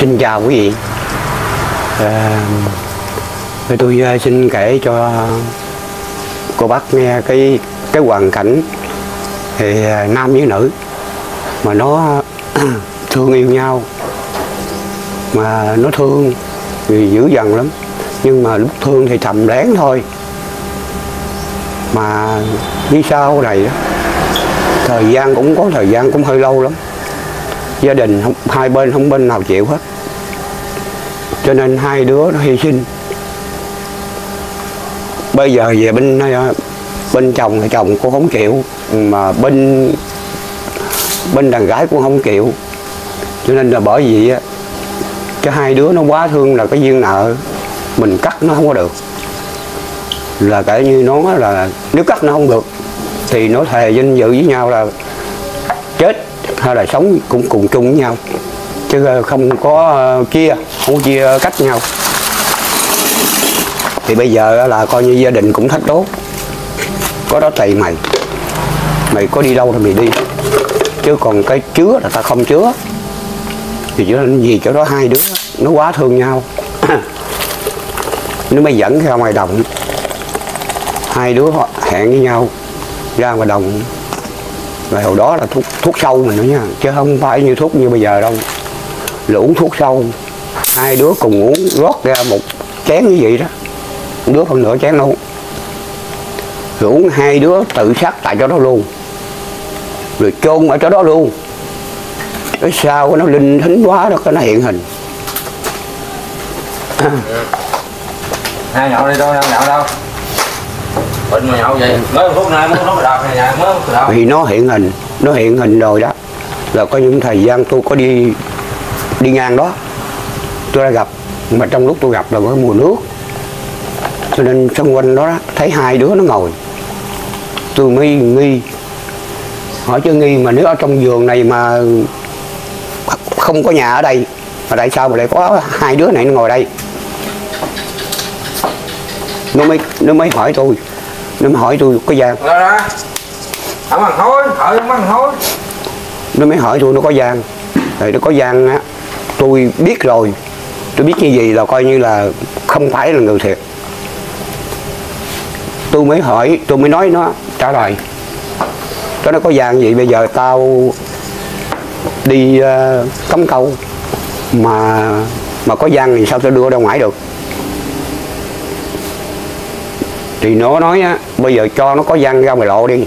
Xin chào quý vị. Tôi xin kể cho cô bác nghe cái hoàn cảnh thì nam với nữ mà nó thương yêu nhau, mà nó thương thì dữ dằn lắm, nhưng mà lúc thương thì thầm lén thôi. Mà đi sau này đó, thời gian cũng hơi lâu lắm, gia đình hai bên không bên nào chịu hết, cho nên hai đứa nó hy sinh. Bây giờ về bên chồng thì chồng cũng không chịu, mà bên đàn gái cũng không chịu, cho nên là bởi vì cho hai đứa nó quá thương là cái duyên nợ mình cắt nó không có được, là kể như nó là nếu cắt nó không được thì nó thề danh dự với nhau là chết hay là sống cũng cùng chung với nhau, chứ không có không chia cách nhau. Thì bây giờ là coi như gia đình cũng thách đố, có đó tùy mày có đi đâu thì mày đi, chứ còn cái chứa là ta không chứa. Thì cho nên vì chỗ đó hai đứa nó quá thương nhau nó mới dẫn ra ngoài đồng, hai đứa hẹn với nhau ra ngoài đồng. Rồi hồi đó là thuốc sâu mình nữa nha, chứ không phải như thuốc như bây giờ đâu, là uống thuốc sâu. Hai đứa cùng uống, rót ra một chén như vậy đó, đứa phần nửa chén luôn, rồi uống hai đứa tự sát tại chỗ đó luôn, rồi chôn ở chỗ đó luôn. Cái sao nó linh thính quá đó, nó hiện hình. Hai nhậu đi đâu, nhậu đâu bệnh mà nhậu vậy mới phút nay mới nó đạp này mới đạp. Vì nó hiện hình rồi đó, là có những thời gian tôi có đi ngang đó tôi đã gặp, mà trong lúc tôi gặp là có mùa nước, cho nên xung quanh đó thấy hai đứa nó ngồi, tôi mới nghi, hỏi chứ nghi mà nếu ở trong vườn này mà không có nhà ở đây mà tại sao mà lại có hai đứa này nó ngồi đây. Nó mới hỏi tôi có gian không bằng hối, không bằng hối. Nó mới hỏi tôi nó có gian, rồi nó có gian á, tôi biết rồi, tôi biết như gì là coi như là không phải là người thiệt. Tôi mới hỏi, tôi mới nói nó trả lời, nó có gian gì, bây giờ tao đi cắm câu mà có gian thì sao tao đưa ra ngoài được. Thì nó nói á, bây giờ cho nó có gian ra ngoài lộ đi,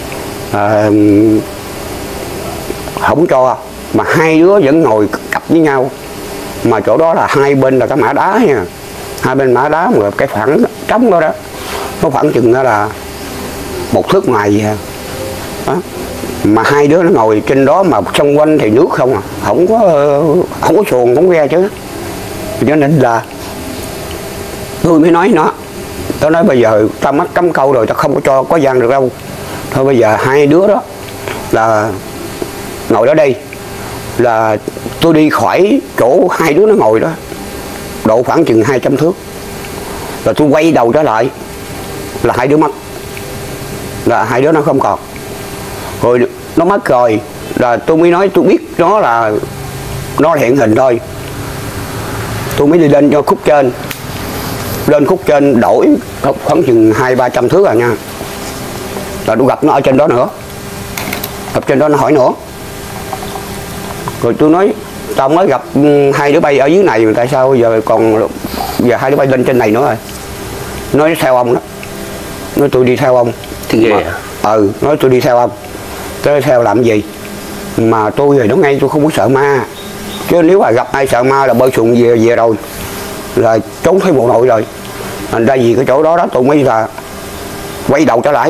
không cho, mà hai đứa vẫn ngồi cặp với nhau, mà chỗ đó là hai bên là cái mã đá nha, hai bên mã đá mà cái phẳng trống đó nó khoảng chừng đó là 1 thước ngoài vậy đó. Mà hai đứa nó ngồi trên đó mà xung quanh thì nước không à, không có xuồng, không ghe chứ. Cho nên là tôi mới nói nó nói bây giờ tao mắc cắm câu rồi, tao không có cho có gian được đâu, thôi bây giờ hai đứa đó là ngồi đó đây, là tôi đi khỏi chỗ hai đứa nó ngồi đó độ khoảng chừng 200 thước, là tôi quay đầu trở lại là hai đứa mất, là hai đứa nó không còn. Rồi nó mất rồi là tôi mới nói tôi biết nó là hiện hình thôi, tôi mới đi lên cho khúc trên, lên khúc trên đổi khoảng chừng 200-300 thước rồi nha, là tôi gặp nó ở trên đó nữa, gặp trên đó nó hỏi nữa. Rồi tôi nói tao mới gặp hai đứa bay ở dưới này mà tại sao giờ hai đứa bay lên trên này nữa rồi. Nói theo ông đó, nói tôi đi theo ông thì ghê à? Nói tôi đi theo ông, tôi theo làm gì mà tôi rồi nó ngay, tôi không có sợ ma, chứ nếu mà gặp ai sợ ma là bơi xuồng về rồi, là trốn thấy bộ nội rồi. Thành ra vì cái chỗ đó tôi mới là quay đầu trở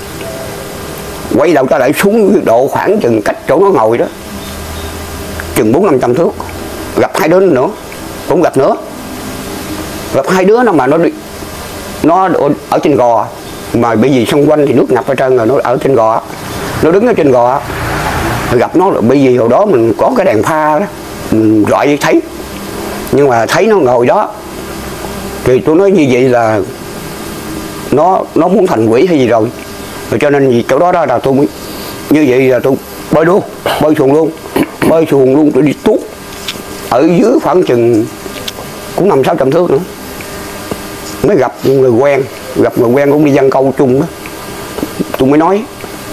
lại xuống độ khoảng chừng cách chỗ nó ngồi đó chừng 400-500 thước, gặp hai đứa nữa, cũng gặp nữa, gặp hai đứa nó mà nó ở trên gò, mà bởi vì xung quanh thì nước ngập ở trơn rồi, nó ở trên gò, nó đứng ở trên gò, gặp nó bởi vì hồi đó mình có cái đèn pha đó mình gọi thấy, nhưng mà thấy nó ngồi đó thì tôi nói như vậy là nó muốn thành quỷ hay gì rồi, cho nên vì chỗ đó là tôi như vậy là tôi bơi xuồng luôn tôi đi tuốt ở dưới khoảng chừng cũng 500-600 thước nữa, mới gặp người quen cũng đi giăng câu chung đó. Tôi mới nói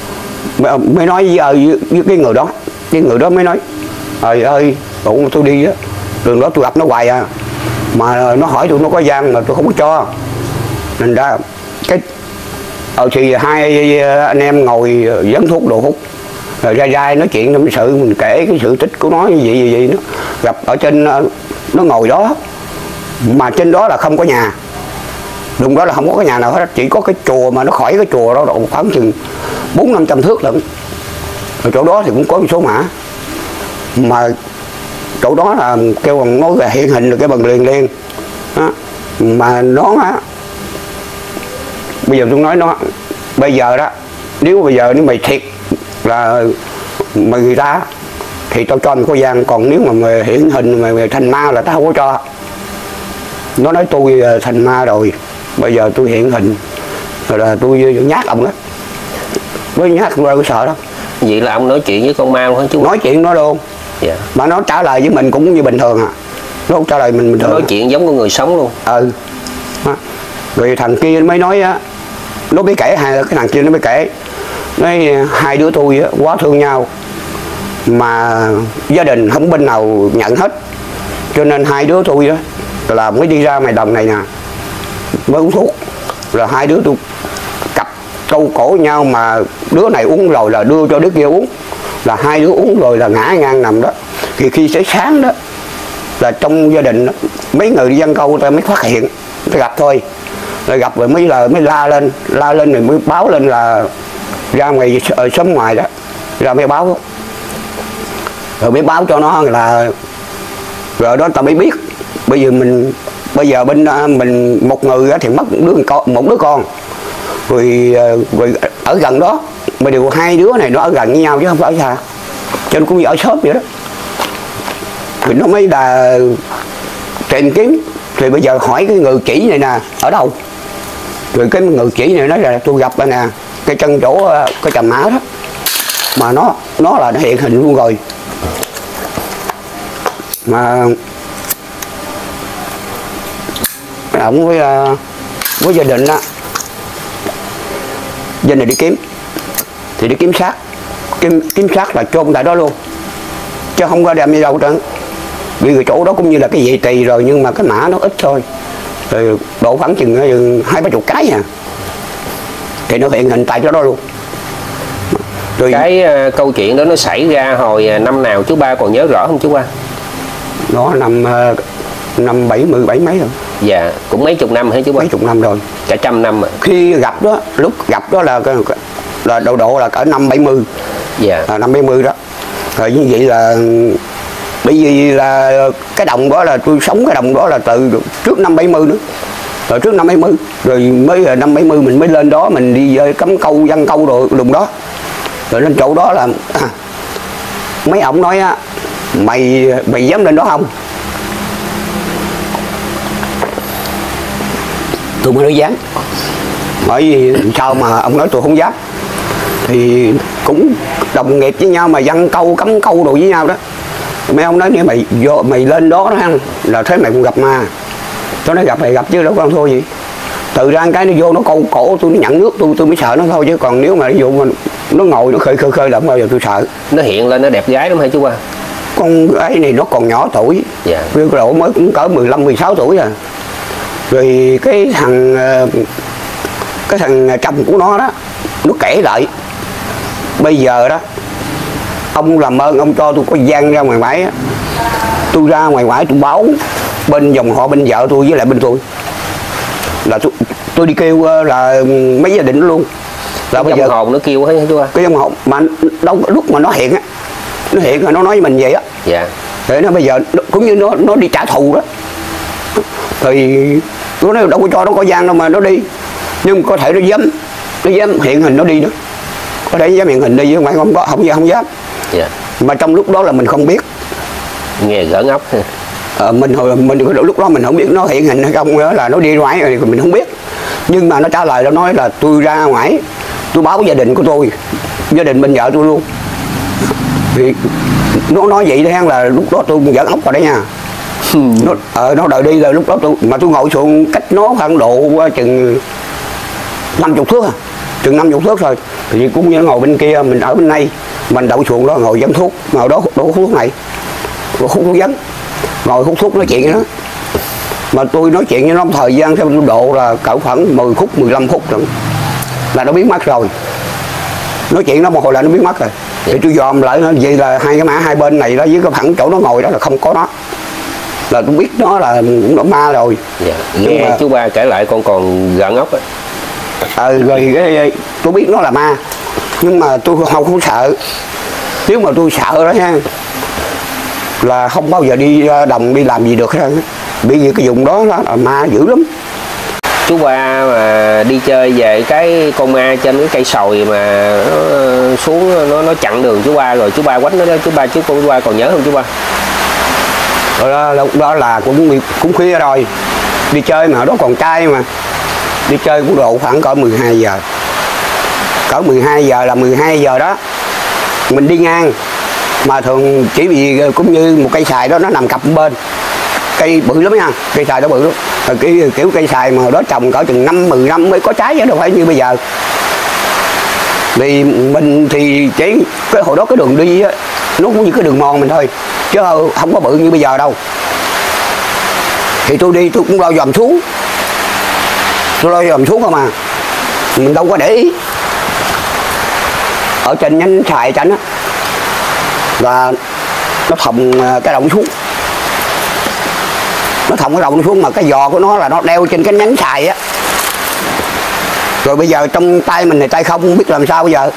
với cái người đó mới nói trời ơi tụi tôi đi á, đường đó tôi gặp nó hoài à, mà nó hỏi tôi nó có gian mà tôi không có cho, nên ra cái thì hai anh em ngồi dẫn thuốc đồ hút rồi ra nói chuyện tâm sự, mình kể cái sự tích của nó như vậy nó gặp ở trên, nó ngồi đó mà trên đó là không có nhà, đúng đó là không có cái nhà nào hết, chỉ có cái chùa mà nó khỏi cái chùa đó độ khoảng chừng 400-500 thước lận. Ở chỗ đó thì cũng có một số mã, mà chỗ đó là kêu bằng nói về hiện hình được cái bằng liền đó. Mà nó á, bây giờ tôi nói nó bây giờ đó, nếu mày thiệt là mày người ta thì tao cho mày có gian, còn nếu mà mày hiện hình mày thành ma là tao không có cho. Nó nói tôi thành ma rồi, bây giờ tôi hiện hình rồi là tôi nhát ông đó, với nhát không có sợ đó. Vậy là ông nói chuyện với con ma luôn hả chú? Nói chuyện nó luôn. Dạ. Mà nó trả lời với mình cũng như bình thường à, nó không trả lời mình bình thường. Nói chuyện giống con người sống luôn. Rồi thằng kia mới nói á, nó mới kể cái thằng kia nó mới kể, nói hai đứa tôi á, quá thương nhau mà gia đình không bên nào nhận hết, cho nên hai đứa tôi á là mới đi ra ngoài đồng này nè mới uống thuốc, rồi hai đứa tôi cặp câu cổ nhau, mà đứa này uống rồi là đưa cho đứa kia uống, là hai đứa uống rồi là ngã ngang nằm đó. Thì khi tới sáng đó là trong gia đình đó, mấy người đi giăng câu ta mới phát hiện, mới gặp thôi, rồi gặp rồi mới la lên rồi mới báo lên là ra ngoài xóm ngoài đó, ra mới báo, rồi mới báo cho nó là, rồi đó ta mới biết. Bây giờ bên mình một người thì mất một đứa con, rồi ở gần đó mà đều hai đứa này nó ở gần với nhau chứ không phải ở xa, cho nên cũng như ở xóm vậy đó. Thì nó mới là tìm kiếm, thì bây giờ hỏi cái người chỉ này nè ở đâu, rồi cái người chỉ này nói là tôi gặp đây nè, cái chân chỗ cái Trầm Mã đó, mà nó là nó hiện hình luôn rồi. Mà ông với gia đình á, gia đình đi kiếm thì đi kiếm xác là chôn tại đó luôn, chứ không có đem đi đâu trơn. Vì cái chỗ đó cũng như là cái vị trì rồi, nhưng mà cái mã nó ít thôi, rồi độ khoảng chừng 20-30 cái à, thì nó hiện hình tại chỗ đó luôn. Rồi Cái câu chuyện đó nó xảy ra hồi năm nào chú Ba còn nhớ rõ không chú Ba? nó năm 70 mấy rồi. Dạ, cũng mấy chục năm hả chú Ba? Mấy chục năm rồi, Cả trăm năm à. khi gặp đó, lúc gặp đó là độ là cỡ năm 70. Dạ. Năm 70 đó. Rồi như vậy là bởi vì là cái đồng đó là tôi sống cái đồng đó là từ trước năm 70 nữa, rồi trước năm 70 rồi mới năm 70 mình mới lên đó, mình đi cắm câu giăng câu rồi đùng đó, rồi lên chỗ đó là mấy ổng nói á, mày dám lên đó không? Tôi mới nói dám. Bởi vì sao mà ông nói tôi không dám, thì cũng đồng nghiệp với nhau mà giăng câu cắm câu đồ với nhau đó. Mấy ông nói nếu mày lên đó đó là thấy mày cũng gặp ma. Tôi nói gặp chứ đâu con thôi gì. Từ ra cái nó vô nó câu cổ tôi, nó nhận nước tôi mới sợ nó thôi, chứ còn nếu mà ví dụ mà nó ngồi nó khơi là không bao giờ tôi sợ. Nó hiện lên nó đẹp gái lắm hả chú Ba? Con ấy này nó còn nhỏ tuổi, dạ. Cái độ mới cũng cỡ 15-16 tuổi rồi. Rồi cái thằng chồng của nó đó, nó kể lại bây giờ đó ông làm ơn ông cho tôi có gian ra ngoài bãi, tôi ra ngoài bãi tôi báo bên dòng họ bên vợ tôi với lại bên tôi là tôi đi kêu là mấy gia đình đó luôn, là bây giờ hồn nó kêu hết chú Ba? Cái dòng hồn mà đâu lúc mà nó hiện á, nó hiện rồi nó nói với mình vậy á. Dạ. Để nó bây giờ cũng như nó đi trả thù đó, thì tôi nói đâu có cho nó có gian đâu mà nó đi, nhưng có thể nó dám hiện hình nó đi nữa, có thể dám hiện hình đi chứ không phải không dám. Dạ. Mà trong lúc đó là mình không biết, nghe gỡ ngốc. mình lúc đó mình không biết nó hiện hình hay không, là nó đi ngoài rồi mình không biết, nhưng mà nó trả lời nó nói là tôi ra ngoài tôi báo gia đình của tôi, gia đình bên vợ tôi luôn, Thì nó nói vậy đấy, là lúc đó tôi dẫn ốc vào đấy nha. Nó đợi đi rồi lúc đó tôi ngồi xuống cách nó khoảng độ chừng 50 thước à, chừng 50 thước rồi. Thì cũng như nó ngồi bên kia, mình ở bên này, mình đậu xuồng đó ngồi dẫn thuốc, ngồi đó hút thuốc này, hút thuốc dẫn, ngồi hút thuốc nói chuyện với nó. Mà tôi nói chuyện với nó thời gian theo độ là cỡ khoảng 10 phút 15 phút rồi là nó biến mất rồi. Nói chuyện nó một hồi là nó biến mất rồi. Thì tôi dòm lại nó vậy là hai cái mã hai bên này đó với cái phẳng chỗ nó ngồi đó là không có nó, là tôi biết nó là cũng đã ma rồi. Dạ. Nghe mà chú Ba kể lại con còn gợn ốc á. Rồi cái tôi biết nó là ma, nhưng mà tôi không sợ. Nếu mà tôi sợ đó nha là không bao giờ đi đồng đi làm gì được hết. Bởi vì cái vùng đó là ma dữ lắm. Chú Ba mà đi chơi về cái con ma trên cái cây sồi mà nó xuống nó chặn đường chú Ba rồi chú Ba quánh nó đó, chú Ba còn nhớ không chú Ba? Lúc đó là cũng khuya rồi, đi chơi mà đó còn trai mà, đi chơi cũng độ khoảng cỡ 12 giờ, cỡ 12 giờ là 12 giờ đó mình đi ngang, mà thường chỉ vì cũng như một cây xài đó nó nằm cặp bên, cây bự lắm nha, cây xài đó bự lắm. Rồi kiểu cây xài mà đó trồng cỡ chừng 5-10 năm mới có trái chứ đâu phải như bây giờ. Vì mình thì chỉ cái hồi đó cái đường đi á, nó cũng như cái đường mòn mình thôi, chứ không có bự như bây giờ đâu. Thì tôi đi tôi cũng lo dòm xuống, không à, mình đâu có để ý. Ở trên nhánh xài chảnh á là nó thòng cái đầu xuống, nó thòng cái đầu xuống, mà cái giò của nó là nó đeo trên cái nhánh xài á. Rồi bây giờ trong tay mình thì tay không biết làm sao bây giờ.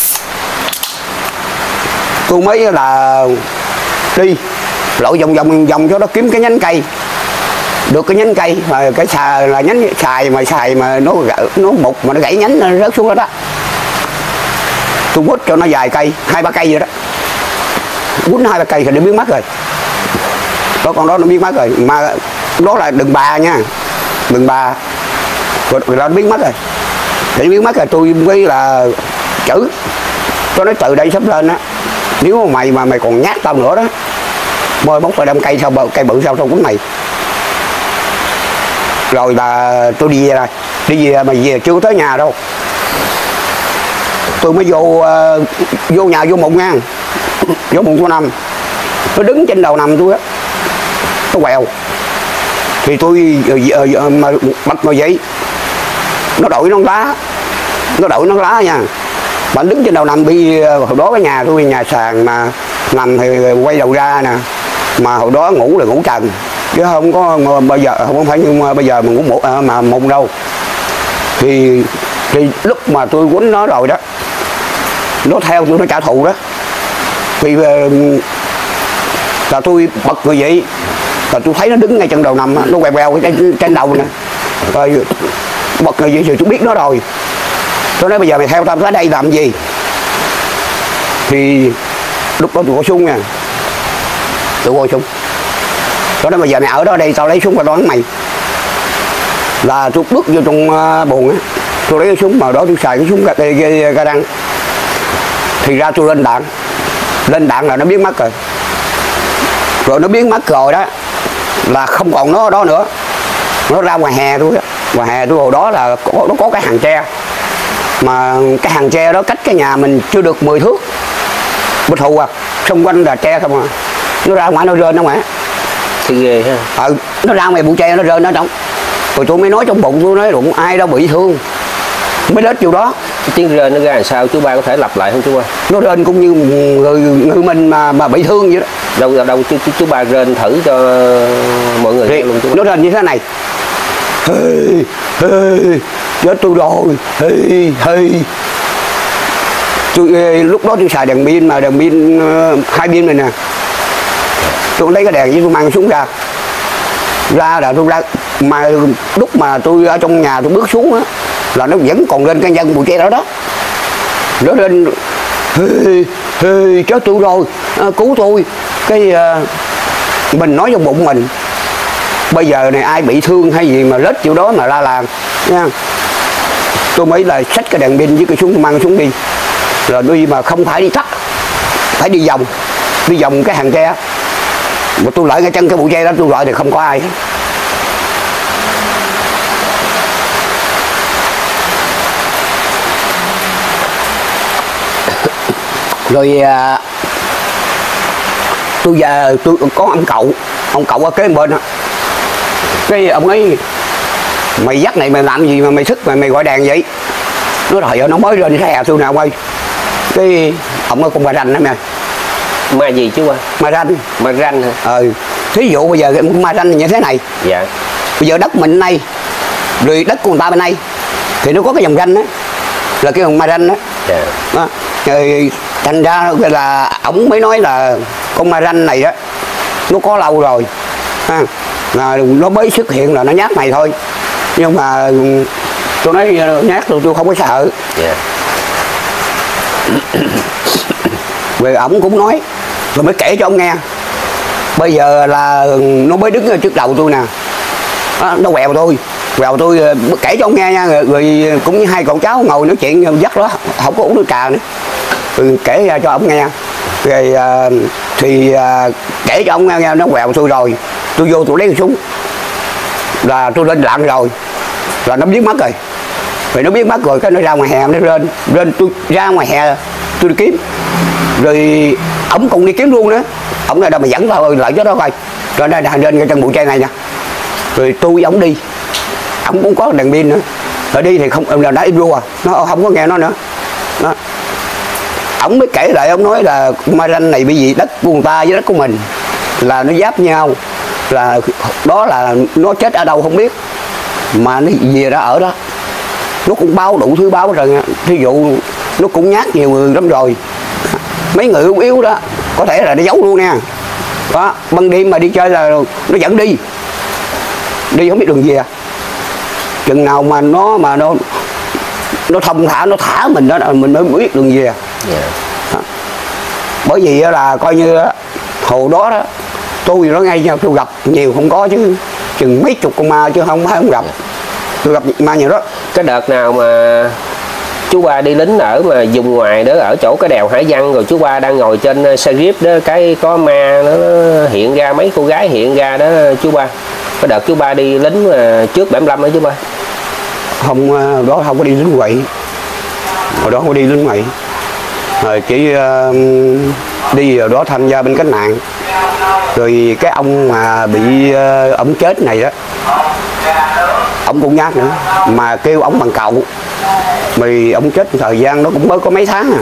Tôi mới là đi lội vòng cho nó kiếm cái nhánh cây, được cái nhánh cây mà cái xài là nhánh xài mà nó mục mà nó gãy nhánh nó rớt xuống đó đó. Tôi quất cho nó vài cây, 2-3 cây vậy đó, quýnh 2-3 cây thì nó biến mất rồi. Đó con đó nó biến mất rồi, mà đó là đường bà nha, đường bà rồi nó biến mất rồi. Để biến mất rồi tôi mới là chữ, tôi nói từ đây sắp lên á, nếu mà mày còn nhát tao nữa đó, môi bóng phải đem cây sau cây bự sau quýnh mày. Rồi là tôi đi về mà về chưa tới nhà đâu, tôi mới vô nhà vô mụn nha, vô mụn số 5, nó đứng trên đầu nằm tôi á, nó quẹo. Thì tôi mà bật ngồi dậy, nó đội nón lá nha, bạn đứng trên đầu nằm. Bị hồi đó cái nhà tôi nhà sàn mà nằm thì quay đầu ra nè, mà hồi đó ngủ là ngủ trần chứ không có bây giờ, không phải như bây giờ mình ngủ mà mùng đâu. Thì lúc mà tôi quýnh nó rồi đó, nó theo tôi nó trả thù đó. Vì là tôi bật người vậy là tôi thấy nó đứng ngay chân đầu nằm, nó quẹo trên đầu nè. Rồi bật người vậy thì tôi biết nó rồi, tôi nói bây giờ mày theo tao tới đây làm gì. Thì lúc đó tôi có súng nha, tôi có súng. Tôi nói bây giờ mày ở đó đây, tao lấy súng và đón mày. Là tôi bước vô trong buồng á, tôi lấy cái súng mà đó tôi xài cái súng ga đăng. Thì ra tôi lên đạn là nó biến mất rồi. Rồi nó biến mất rồi đó là không còn nó đó nữa, nó ra ngoài hè tôi á. Ngoài hè tôi hồi đó là nó có cái hàng tre, mà cái hàng tre đó cách cái nhà mình chưa được 10 thước, bịch thù à, xung quanh là tre không à. Nó ra ngoài nó rên ở ngoài, thì ghê ha. Nó ra ngoài bụi tre nó rên ở trong. Rồi tôi mới nói trong bụng, tôi nói đụng ai đâu bị thương mới lết vô đó. Cái tiếng rên nó ra làm sao chú Ba có thể lặp lại không chú Ba? Nó rên cũng như người mình mà bị thương vậy đó. Đâu chú Ba rên thử cho mọi người nghe luôn chú Ba. Nó rên như thế này: chết tôi rồi, lúc đó tôi xài đèn pin, mà đèn pin 2 pin này nè. Tôi lấy cái đèn với tôi mang xuống ra là tôi ra. Mà lúc mà tôi ở trong nhà tôi bước xuống á là nó vẫn còn lên cái dân bụi tre đó đó. Nó lên chết tôi rồi, cứu tôi. Cái mình nói trong bụng mình, bây giờ này ai bị thương hay gì mà lết chỗ đó mà la làng nha. Tôi mới là xách cái đèn pin với cái súng mang xuống đi, rồi đi mà không phải đi tắt, phải đi vòng cái hàng tre, mà tôi lợi ngay chân cái bụi tre đó, tôi lợi thì không có ai hết. Rồi tôi có ông cậu ở kế bên đó, cái ông ấy: mày dắt này mày làm gì mà mày thức mày gọi đèn vậy? Nó rồi nó mới lên xe tôi nào quay, cái ông ở con ma ranh đó mày. Ma gì chứ qua? Ma ranh hả? Thí dụ bây giờ cái ma ranh như thế này, dạ, bây giờ đất mình này rồi đất của người ta bên đây thì nó có cái dòng ranh đó, là cái ma ranh đó. dạ. Đó. Rồi thành ra là ổng mới nói là con ma ranh này đó nó có lâu rồi ha, là nó mới xuất hiện là nó nhát mày thôi, nhưng mà tôi nói nhát tôi không có sợ. yeah. Rồi ổng cũng nói, rồi mới kể cho ông nghe, bây giờ là nó mới đứng ở trước đầu tôi nè, nó quẹo tôi kể cho ông nghe nha. Rồi cũng như hai cậu cháu ngồi nói chuyện dắt đó, không có uống nước trà nữa, rồi kể ra cho ông nghe. Rồi thì kể cho ông nghe nó quẹo tôi, rồi tôi vô tôi lấy cái súng, là tôi lên lạng rồi là nó biến mất rồi. Rồi nó biến mất rồi cái nó ra ngoài hè, nó lên tôi ra ngoài hè tôi đi kiếm, rồi ổng cùng đi kiếm luôn đó. Ổng là đâu mà dẫn tao lại chỗ đó coi, rồi đây lên cái chân bụi tre này nha. Rồi tôi với ổng đi, ổng cũng có đèn pin nữa, rồi đi thì không là đã im ru nó không có nghe nó nữa đó. Ổng mới kể lại, ổng nói là ma ranh này bởi vì đất của người ta với đất của mình là nó giáp nhau, là đó là nó chết ở đâu không biết mà nó về đó ở đó, nó cũng báo đủ thứ báo rồi. Thí dụ nó cũng nhát nhiều người lắm rồi, mấy người yếu đó có thể là nó giấu luôn nha. Đó, ban đêm mà đi chơi là nó dẫn đi không biết đường về, chừng nào mà nó thông thả, nó thả mình đó mình mới biết đường về. Đó. Bởi vì là coi như hồ đó tôi nó ngay nhau, tôi gặp nhiều không có chứ chừng mấy chục con ma chứ không gặp. Tôi gặp ma nhiều đó. Cái đợt nào mà chú Ba đi lính ở mà vùng ngoài đó, ở chỗ cái đèo Hải Vân, rồi chú Ba đang ngồi trên xe jeep đó, cái có ma nó hiện ra, mấy cô gái hiện ra đó chú Ba. Cái đợt chú Ba đi lính mà trước 75 đó chú Ba. Không, đó không có đi lính quậy, hồi đó không có đi lính quậy, rồi chỉ đi rồi đó tham gia bên cách mạng. Rồi cái ông mà bị ông chết này đó, ông cũng nhát nữa, mà kêu ông bằng cậu, vì ông chết thời gian đó cũng mới có mấy tháng à.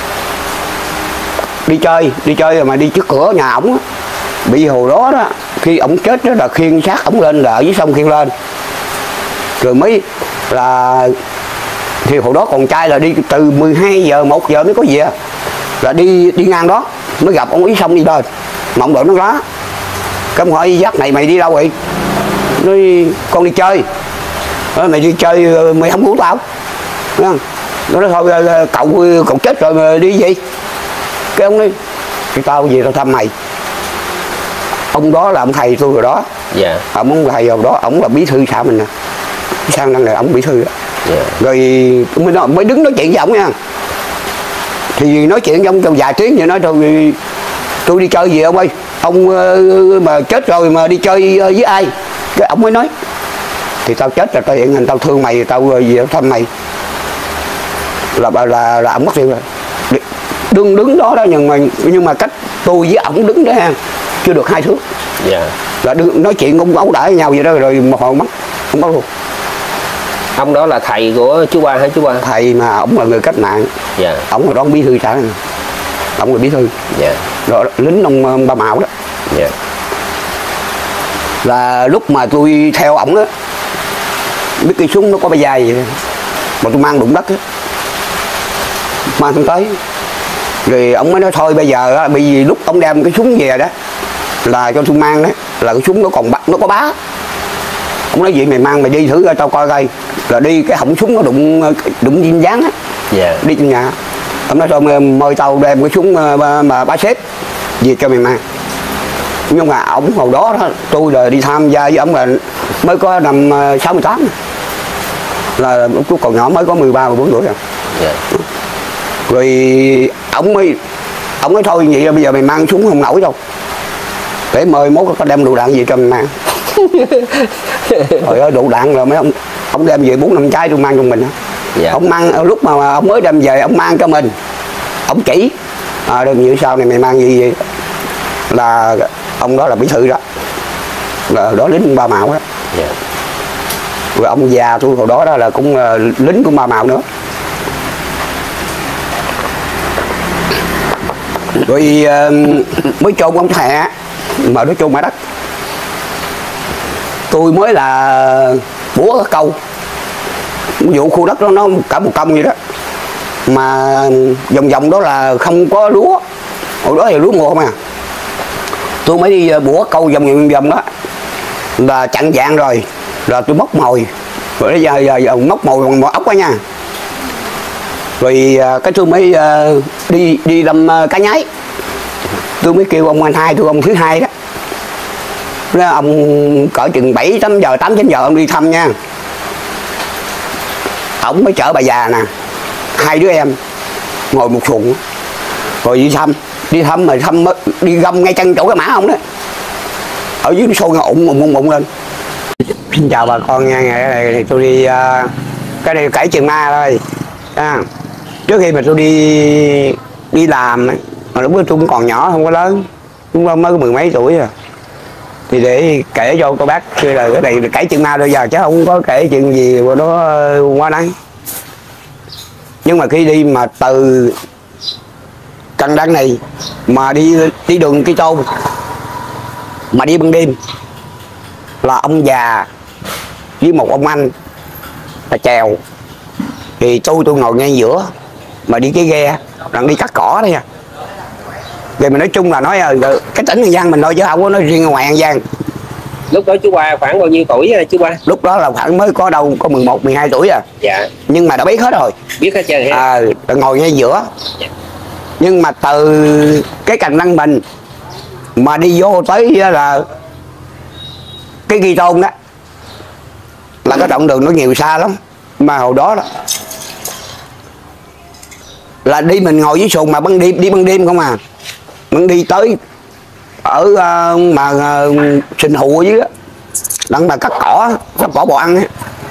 Đi chơi rồi mà đi trước cửa nhà ổng, bị hồi đó khi ổng chết đó là khiêng xác ổng lên, là ở dưới sông khiêng lên, rồi mới là thì hồi đó còn trai là đi từ 12 giờ 1 giờ mới có về, là đi ngang đó mới gặp ông ý xong đi lên, mà ông đội nó lá. Cái ông hỏi dắt này mày đi đâu vậy? Nói con đi chơi. Nói, mày đi chơi mày không cứu tao. Nó nói thôi cậu chết rồi mà đi gì? Cái ông nói tao về tao thăm mày. Ông đó là ông thầy tôi rồi đó. Dạ. Ông thầy rồi đó, ông là bí thư xã mình nè. Sang năm này ông bí thư đó. Yeah. Rồi mới đứng nói chuyện với ông nha. Thì nói chuyện với ông trong vài tiếng vậy, nói thôi tôi đi chơi gì ông ơi, ông mà chết rồi mà đi chơi với ai? Cái ông mới nói thì tao chết rồi, tao hiện hình tao thương mày, tao về tao thăm mày, là ông mất tiêu rồi. Đứng đó nhưng mà cách tôi với ổng đứng đó ha, chưa được 2 thước. Yeah. Là nói chuyện cũng ấu đả với nhau vậy đó, rồi một hồi mất, không mất luôn. Ông đó là thầy của chú Ba hả chú Ba? Thầy mà ổng là người cách mạng. Dạ. Ổng là đó bí thư xã, ổng là bí thư. Dạ. Rồi lính ông Ba Mạo đó. Dạ. Là lúc mà tôi theo ổng đó, biết cây súng nó có ba dài vậy mà tôi mang đụng đất á, mang không tới. Rồi ổng mới nói thôi bây giờ á, bởi vì lúc ổng đem cái súng về đó là cho tôi mang đó, là cái súng nó còn nó có bá. Ông nói vậy mày mang mày đi thử ra tao coi coi. Là đi cái họng súng nó đụng dinh dáng á. Dạ. Đi trong nhà. Ông nói thôi mời tao đem cái súng mà bá xếp về cho mày mang. Nhưng mà ổng hồi đó tôi là đi tham gia với ổng là mới có năm 68, là lúc còn nhỏ mới có 13-14 tuổi rồi. Yeah. Rồi ổng mới Ông nói thôi vậy bây giờ mày mang súng không nổi đâu, để mời mốt có đem lựu đạn gì cho mày mang. Trời ơi lựu đạn rồi mấy ông đem về 4-5 trái tôi mang cho mình. Dạ. Ông mang lúc mà ông mới đem về ông mang cho mình, ông chỉ đừng như sau này mày mang gì vậy? Là ông đó là bí thư đó, là đó lính Ba Mạo đó. Dạ. Rồi ông già tôi hồi đó là cũng lính của Ba Mạo nữa. Rồi mới chôn ông Thẹ mà nó chôn mặt đất. Tôi mới là búa cái câu vụ khu đất đó nó cả một công vậy đó, mà vòng vòng đó là không có lúa, hồi đó thì lúa mùa mà. Tôi mới đi búa câu vòng vòng đó là chặn dạng rồi tôi móc mồi, rồi giờ móc mồi bằng mồi ốc đó nha. Rồi cái tôi mới đi đâm cá nhái. Tôi mới kêu ông anh hai tôi, ông thứ hai đó, nói ông cỡ chừng 7-8 giờ 8-9 giờ ông đi thăm nha. Ông mới chở bà già nè, 2 đứa em ngồi một xuồng rồi đi thăm mà đi găm ngay chân chỗ cái mã ông đó, ở dưới nó sôi ụng lên. Xin chào bà con nha, ngày này thì tôi đi cái này kể chuyện ma thôi. Trước khi mà tôi đi làm mà lúc đó tôi cũng còn nhỏ không có lớn, cũng mới có 10 mấy tuổi rồi, thì để kể cho cô bác kia là cái này kể chuyện ma thôi, giờ chứ không có kể chuyện gì của nó qua đây. Nhưng mà khi đi mà từ Cần Đăng này mà đi đường Cây Tôn mà đi ban đêm là ông già với một ông anh là chèo, thì tôi ngồi ngay giữa mà đi cái ghe đang đi cắt cỏ đây nha. Vậy mà nói chung là nói cái tỉnh An Giang mình thôi chứ không có nói riêng ngoài An Giang. Lúc đó chú Ba khoảng bao nhiêu tuổi chú Ba? Lúc đó là khoảng mới có 11-12 tuổi à. Dạ. Nhưng mà đã biết hết rồi. Biết hết trơn ha. Ngồi ngay giữa. Dạ. Nhưng mà từ cái Cần Đăng mình mà đi vô tới là cái Ghi Tôn đó là cái đoạn đường nó nhiều xa lắm. Mà hồi đó là đi mình ngồi dưới xuồng mà đi ban đêm không à. Mình đi tới ở mà Sìn Hù ở dưới á, đặng mà cắt cỏ bò ăn á.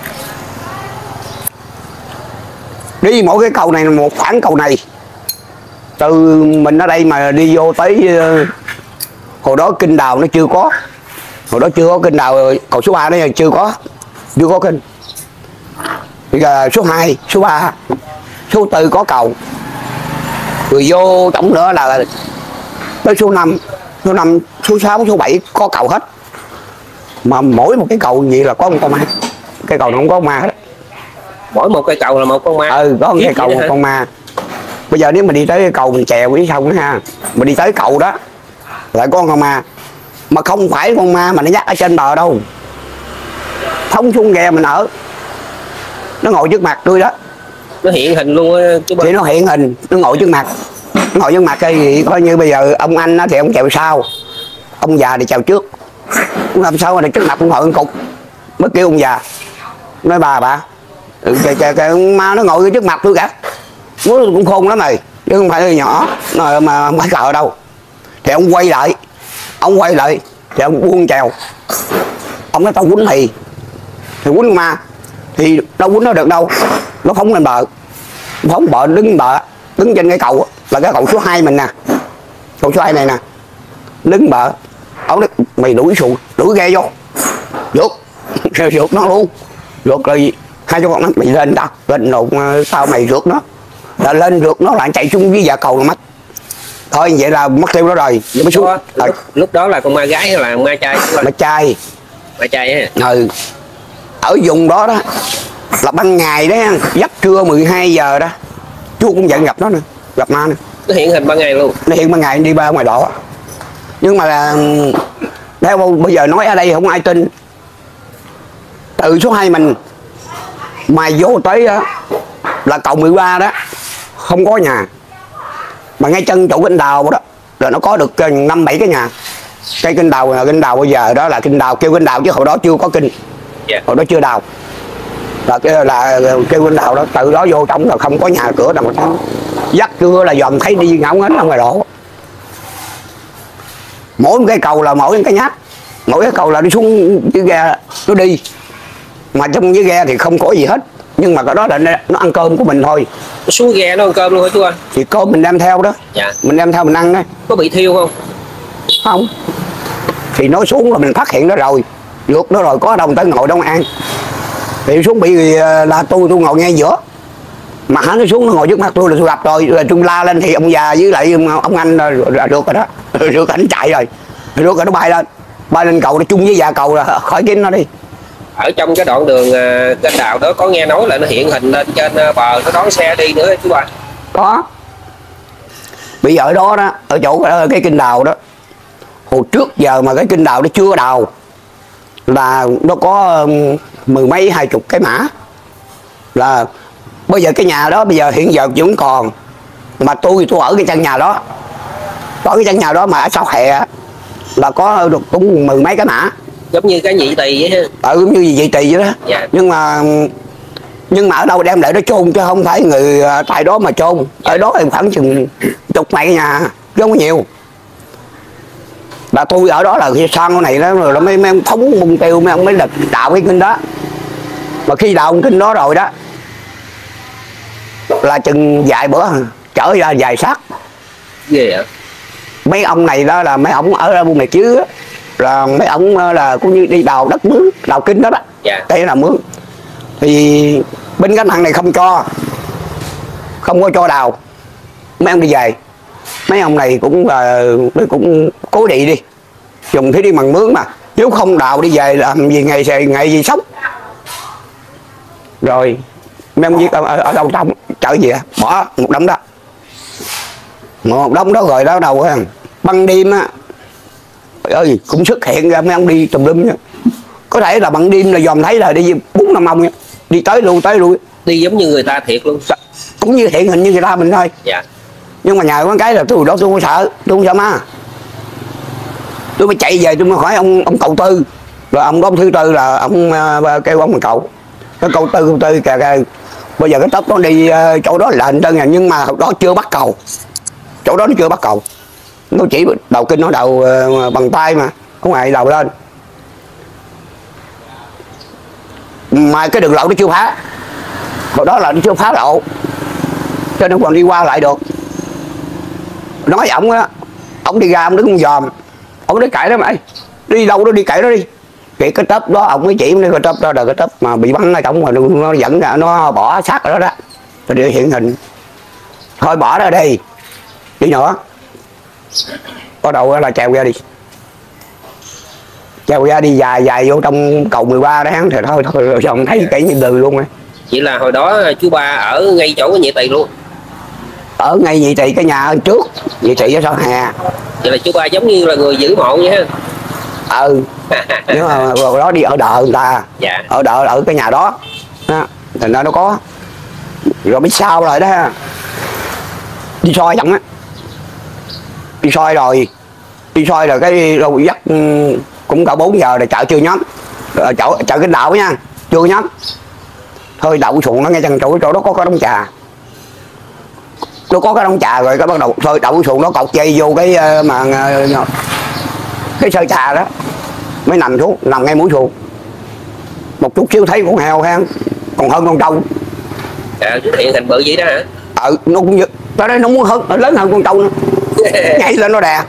Đi mỗi cái cầu này là một khoảng cầu này, từ mình ở đây mà đi vô tới hồi đó kinh đào nó chưa có, hồi đó chưa có kinh đào, cầu số 3 đó chưa có kinh. Bây giờ số 2, số 3, số 4 có cầu, rồi vô tổng nữa là tới số 5, số 6, số 7 có cầu hết. Mà mỗi một cái cầu gì là có một con ma, cái cầu nó không có ma hết. Mỗi một cây cầu là một con ma. Có một cây cầu một con ma. Bây giờ nếu mà đi tới cái cầu mình chèo với sông đó ha, mà đi tới cầu đó lại có con ma, mà không phải con ma mà nó dắt ở trên bờ đâu, phóng xuống ghe mình ở, nó ngồi trước mặt tôi đó. Nó hiện hình luôn á chú Ba. Thì nó hiện hình, nó ngồi trước mặt cái gì coi như bây giờ ông anh đó thì ông chèo sau, ông già thì chèo trước, cũng làm sao mà trước mặt cũng ngồi một cục. Mới kêu ông già, nói bà cái ma nó ngồi trước mặt tôi cả, nó cũng khôn lắm này chứ không phải nhỏ mà không phải cờ đâu. Thì ông quay lại thì ông buông chèo, ông nói tao quýnh thì quýnh ma thì đâu quýnh nó được đâu, nó phóng lên bờ, đứng trên cái cầu là cái cầu số 2 mình nè, cầu số 2 này nè, đứng bờ. Ông nói mày đuổi ghe vô, rượt nó luôn, rượt rồi hai cho con nó mày lên tao lên nộp sao mày rượt nó, là lên rượt nó lại chạy chung với dạ cầu là mất. Thôi vậy là mất tiêu đó rồi. Lúc đó là con ma gái hay là ma trai? Ma trai. Ma trai á. Ở vùng đó là ban ngày đó, giấc trưa 12 giờ đó chú cũng vẫn gặp nó nữa, gặp ma nữa. Nó hiện hình ban ngày luôn. Nó hiện ban ngày đi ba ngoài độ. Nhưng mà là bây giờ nói ở đây không ai tin. Từ số 2 mình mà vô tới là cầu 13 đó không có nhà, mà ngay chân chỗ kênh đào đó là nó có được 5-7 cái nhà. Cái kênh đào là kênh đào bây giờ đó là kênh đào, kêu kênh đào chứ hồi đó chưa có kênh. Hồi đó chưa đào là kêu kênh đào đó. Từ đó vô trong là không có nhà cửa nào mà giấc trưa là dòm thấy đi ngáo ngến ở ngoài đó. mỗi một cái cầu là mỗi cái nhát, mỗi cái cầu là đi xuống dưới ghe nó đi, mà trong dưới ghe thì không có gì hết, nhưng mà cái đó là nó ăn cơm của mình thôi. Xuống ghe nó ăn cơm luôn hả chú ơi? Thì cơm mình đem theo đó. Dạ. Mình đem theo mình ăn đấy. Có bị thiêu không? Không, thì nó xuống là mình phát hiện nó rồi, vượt nó rồi có đồng tới ngồi đông ăn, thì xuống bị là tôi ngồi ngay giữa, mà hắn nó xuống nó ngồi trước mặt tôi là tôi đập rồi, là tôi la lên thì ông già với lại ông anh là rượt rồi đó, rượt ảnh chạy rồi, rượt rồi nó bay lên cầu, nó chung với già cầu là khỏi kín nó đi. Ở trong cái đoạn đường kênh đào đó có nghe nói là nó hiện hình lên trên bờ nó đón xe đi nữa chú ơi. Có, bây giờ ở đó đó, ở chỗ cái kênh đào đó, hồi trước giờ mà cái kênh đào nó chưa đào là nó có mười mấy 20 cái mã, là bây giờ cái nhà đó bây giờ hiện giờ vẫn còn, mà tôi ở cái căn nhà đó, có cái căn nhà đó mà ở sau hè là có cũng mười mấy cái mã, Giống như cái nhị tỳ vậy ha. giống như vậy tùy vậy đó. Dạ. Nhưng mà ở đâu đem lại nó chôn chứ không phải người tại đó mà chôn. Ở đó thì khoảng chừng chục mấy cái nhà chứ không có nhiều. Và tôi ở đó là khi sang cái này đó rồi nó mới phóng bung tiêu, mấy ông mới đào cái kinh đó. Mà khi đào kinh đó rồi đó là chừng vài bữa trở ra vài xác. Ghê ạ. Mấy ông này đó là mấy ông ở buôn này chứ, là mấy ông là cũng như đi đào đất mướn, đào kinh đó đó. Dạ. Đây là mướn. Thì bên cái thằng này không có cho đào, mấy ông đi về. Mấy ông này cũng là cũng cố định đi, dùng thế đi bằng mướn mà, nếu không đào đi về làm gì ngày gì sống. Rồi mấy ông viết ở đâu trong chợ gì bỏ một đống đó, một đống đó rồi đó đầu ban đêm á ơi cũng xuất hiện ra mấy ông đi tùm lum nha. Có thể là ban đêm là dòm thấy là đi 4-5 ông nha, đi tới lui Đi giống như người ta thiệt luôn. cũng như hiện hình như người ta mình thôi. Dạ. Nhưng mà nhờ có cái là tôi đó tôi không sợ, tôi không sợ ma. Tôi mới chạy về tôi mới hỏi ông cậu Tư, rồi ông đó thứ Tư là ông kêu ông cậu, cái cậu Tư kìa, bây giờ cái tóc nó đi chỗ đó là hình đơn, nhưng mà đó chưa bắt cầu, chỗ đó nó chưa bắt cầu, nó chỉ đầu kinh nó đầu bằng tay mà không ai đầu lên, mà cái đường lộ nó chưa phá, hồi đó là nó chưa phá lộ cho nên còn đi qua lại được. Nói ổng á, ổng đi ra ổng đứng dòm, ổng nói cãi đó mày đi đâu đó đi cãi đó đi, cái tớp đó ổng mới chỉ cái tớp đó là cái tớp mà bị bắn ở trong mà nó dẫn ra nó bỏ xác ở đó đó, rồi hiện hình thôi bỏ ra đây đi nữa, bắt đầu là trèo ra đi dài vô trong cầu 13 đó hắn thì thôi rồi chồng thấy cái như từ luôn rồi. Chỉ là hồi đó chú ba ở ngay chỗ cái nhị tỳ luôn. Ở ngay nhị tỳ cái nhà trước nhị tỳ ở sau hè. Vậy là chú ba giống như là người giữ mộ vậy ha. Nhưng mà rồi đó đi ở đợ người ta. Dạ. Ở đợ ở cái nhà đó thành ra nó có. Rồi biết sao rồi đó đi soi chẳng á, đi soi rồi cái rồi dắt cũng cả 4 giờ rồi chợ chưa nhóm, chợ cái đạo nha chưa nhóm, thôi đậu xuồng nó ngay chân chỗ đó có cái đống trà, nó có cái đống trà rồi cái bắt đầu thôi đậu xuồng nó cột dây vô cái mà cái sơ trà đó mới nằm xuống, nằm ngay mũi xuồng, một chút xíu thấy con heo ha, còn hơn con trâu. Hiện hình bự vậy đó hả? Nó cũng như tới đây nó muốn hơn, nó lớn hơn con trâu nữa. Nhảy lên nó đè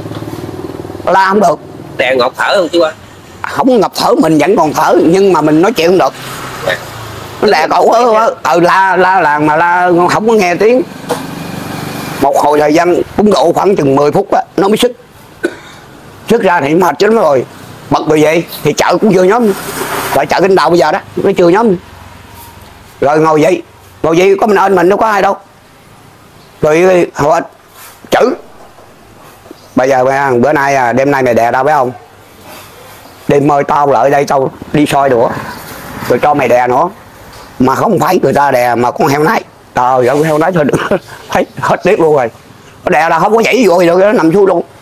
la không được. Đè ngọt thở không chú ơi? Không ngập thở, mình vẫn còn thở nhưng mà mình nói chuyện không được. Nó đè cậu la làng mà la không có nghe tiếng. Một hồi thời gian cũng độ khoảng chừng 10 phút á nó mới sức ra thì mệt lắm rồi, bật vì vậy thì chợ cũng chưa nhóm, rồi chợ Kinh Đào bây giờ đó nó chưa nhóm, rồi ngồi vậy có mình ơn mình đâu có ai đâu, rồi họ chữ bây giờ bữa nay đêm nay mày đè đâu phải không, đêm mời tao lại đây tao đi soi đũa rồi cho mày đè nữa, mà không phải người ta đè mà con heo nái, trời ơi con heo nái thôi thấy hết tiếc luôn rồi, nó đè là không có nhảy vô rồi nó nằm xuống luôn,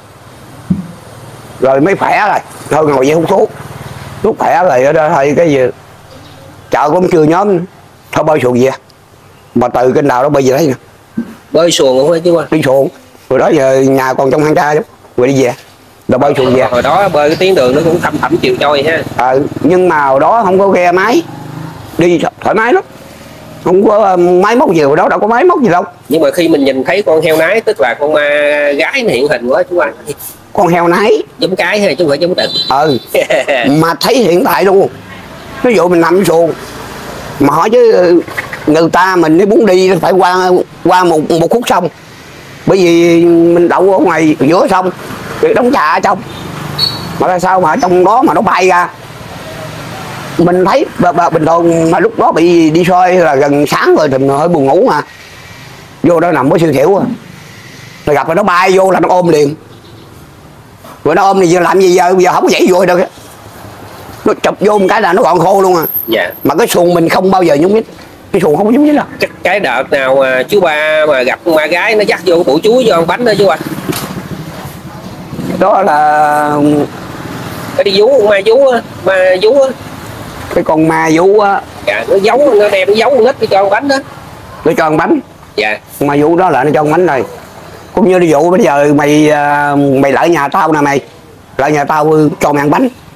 rồi mới khỏe rồi thôi ngồi vậy hút thuốc, lúc khỏe rồi ở đó thôi cái gì chợ cũng chưa nhóm, thôi bơi xuồng về mà từ Kênh Đào đó bây giờ thấy nè, Bơi xuồng không phải chú ơi? đi xuồng rồi đó giờ nhà còn trong hang tra rồi đi về. rồi bơi xuồng về. Hồi đó bơi cái tuyến đường nó cũng thăm thẳm chiều trôi ha. Nhưng mà hồi đó không có ghe máy, đi thoải mái lắm, không có máy móc nhiều, đó đâu có máy móc gì đâu. Nhưng mà khi mình nhìn thấy con heo nái tức là con ma gái nó hiện hình quá chú anh. Con heo nái Giống cái hay chứ không phải giống đực. Mà thấy hiện tại luôn. Ví dụ mình nằm xuồng mà hỏi chứ người ta mình nếu muốn đi phải qua một khúc sông, bởi vì mình đậu ở ngoài giữa sông thì đóng trà ở trong, mà tại sao mà ở trong đó mà nó bay ra. Mình thấy bình thường mà lúc đó bị đi soi là gần sáng rồi thì hơi buồn ngủ mà vô đó nằm có siêu thiểu rồi gặp rồi nó bay vô là nó ôm liền, rồi nó ôm thì giờ làm gì giờ, bây giờ không có dậy vô được, nó chụp vô một cái là nó còn khô luôn à. Dạ. Mà cái xuồng mình không bao giờ nhúng nhích, cái xuồng không có nhúng nhích đâu. Cái đợt nào mà chú ba mà gặp con ma gái nó dắt vô cái bụi chuối vô ăn bánh đó chú anh? Đó là Cái đi vú con ma vú á, ma vú á. cái con ma vú á. Dạ, nó giấu, nó đem nó giấu con nít cái cho ăn bánh đó. Nó cho ăn bánh. Dạ. Ma vú đó là nó cho ăn bánh rồi. Cũng như ví dụ bây giờ mày lại nhà tao nè mày, lại nhà tao cho mày ăn bánh,